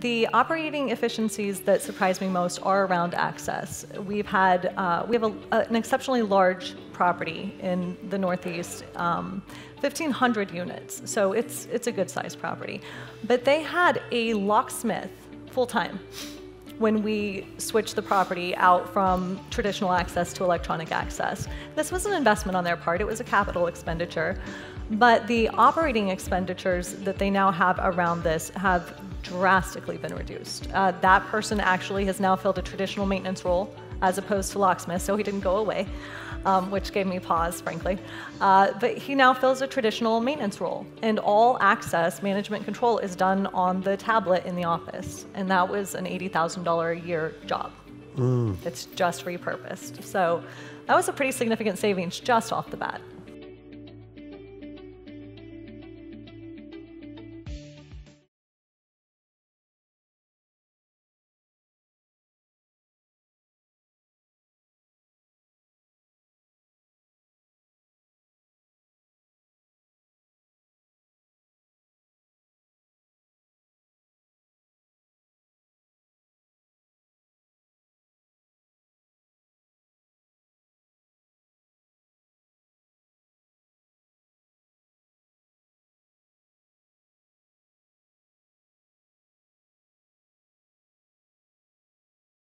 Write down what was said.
The operating efficiencies that surprise me most are around access. We have an exceptionally large property in the Northeast, 1,500 units, so it's a good sized property. But they had a locksmith full-time when we switched the property out from traditional access to electronic access. This was an investment on their part, it was a capital expenditure, but the operating expenditures that they now have around this have drastically been reduced. That person actually has now filled a traditional maintenance role as opposed to locksmith, so he didn't go away, which gave me pause, frankly. But he now fills a traditional maintenance role, and all access management control is done on the tablet in the office, and that was an $80,000 a year job. It's just repurposed. So that was a pretty significant savings just off the bat.